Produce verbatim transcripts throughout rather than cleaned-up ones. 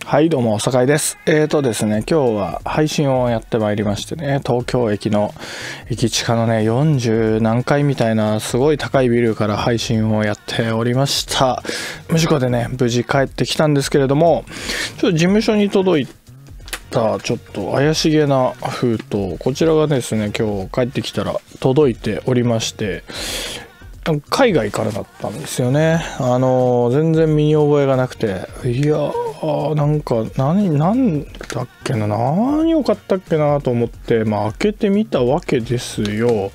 はい、どうも、酒井です。えーとですね、今日は配信をやってまいりましてね、東京駅の駅地下のね、よんじゅう何階みたいなすごい高いビルから配信をやっておりました。無事故でね、無事帰ってきたんですけれども、ちょっと事務所に届いたちょっと怪しげな封筒、こちらがですね、今日帰ってきたら届いておりまして、海外からだったんですよね。あの全然身に覚えがなくて、いやーなんか何何だっけな何を買ったっけなと思って、まあ開けてみたわけですよ。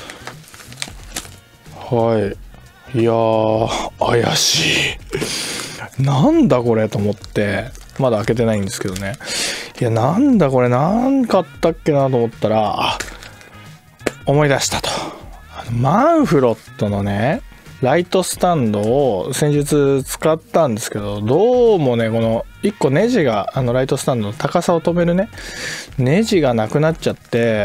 はい、いやー怪しいなんだこれと思って、まだ開けてないんですけどね。いやなんだこれ、何買ったっけなと思ったら、あ、思い出したと。マンフロットのねライトスタンドを先日使ったんですけど、どうもねこのいっこネジが、あのライトスタンドの高さを止めるねネジがなくなっちゃって、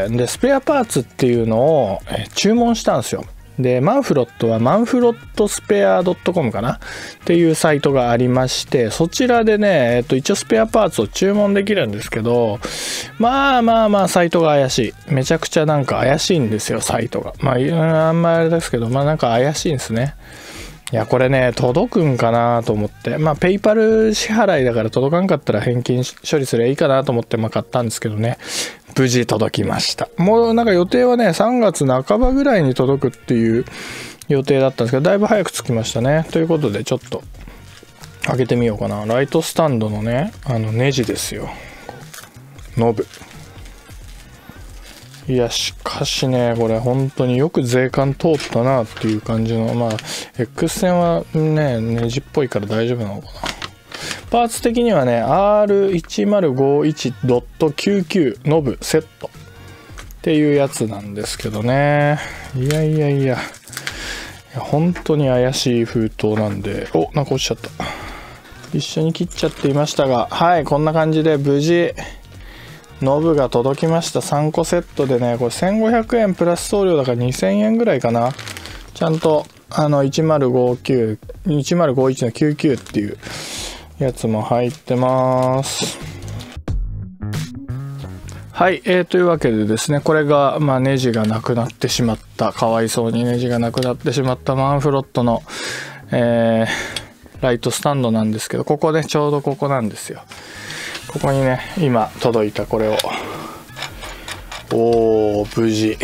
でスペアパーツっていうのをえ注文したんですよ。でマンフロットはマンフロットスペア .com かなっていうサイトがありまして、そちらでね、えっと、一応スペアパーツを注文できるんですけど、まあまあまあサイトが怪しい、めちゃくちゃなんか怪しいんですよサイトが。まああんまりあれですけど、まあなんか怪しいんですね。いやこれね届くんかなと思って、まあペイパル支払いだから届かんかったら返金処理すればいいかなと思ってまあ買ったんですけどね、無事届きました。もうなんか予定はねさんがつなかばぐらいに届くっていう予定だったんですけど、だいぶ早く着きましたね。ということでちょっと開けてみようかな。ライトスタンドのねあのネジですよ、ノブ。いやしかしねこれ本当によく税関通ったなっていう感じの、まあ X 線はねネジっぽいから大丈夫なのかな。パーツ的にはね アールいちまるごいちドットきゅうきゅう ノブセットっていうやつなんですけどね。いやいやいやいや本当に怪しい封筒なんで、お、なんか落ちちゃった。一緒に切っちゃっていましたが、はい、こんな感じで無事ノブが届きました。さんこセットでね、これせんごひゃくえんプラス送料だからにせんえんぐらいかな。ちゃんとあのいちまるごきゅう、いちまるごいちのきゅうきゅうっていうやつも入ってます。はい、えー、というわけでですね、これが、まあ、ネジがなくなってしまった、かわいそうにネジがなくなってしまったマンフロットの、えー、ライトスタンドなんですけど、ここねちょうどここなんですよ。ここにね今届いたこれを、おー無事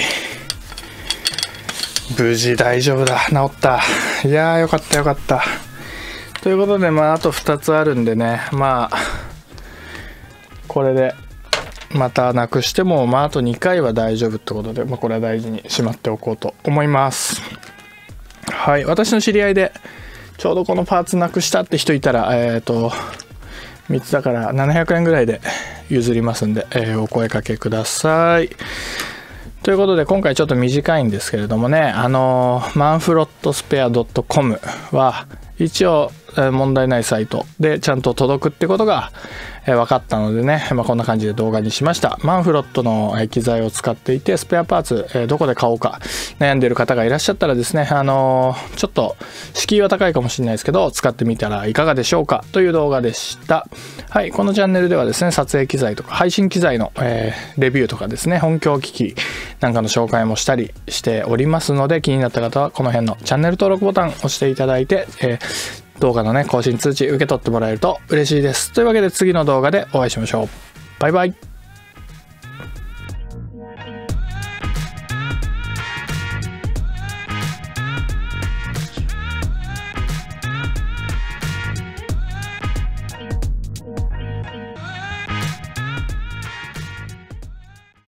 無事大丈夫だ、治った。いやーよかったよかった。ということで、まああとふたつあるんでね、まあこれでまたなくしても、まああとにかいは大丈夫ってことで、まあ、これは大事にしまっておこうと思います。はい、私の知り合いでちょうどこのパーツなくしたって人いたら、えっとみっつだからななひゃくえんぐらいで譲りますんで、えー、お声かけください。ということで今回ちょっと短いんですけれどもね、あのー、マンフロットスペア .com は一応問題ないサイトでちゃんと届くってことが分かったのでね、まあ、こんな感じで動画にしました。マンフロットの機材を使っていてスペアパーツどこで買おうか悩んでいる方がいらっしゃったらですね、あのー、ちょっと敷居は高いかもしれないですけど使ってみたらいかがでしょうかという動画でした。はい、このチャンネルではですね撮影機材とか配信機材の、えー、レビューとかですね音響機器なんかの紹介もしたりしておりますので、気になった方はこの辺のチャンネル登録ボタンを押していただいて、えー動画のね更新通知受け取ってもらえると嬉しいです。というわけで次の動画でお会いしましょう。バイバイ。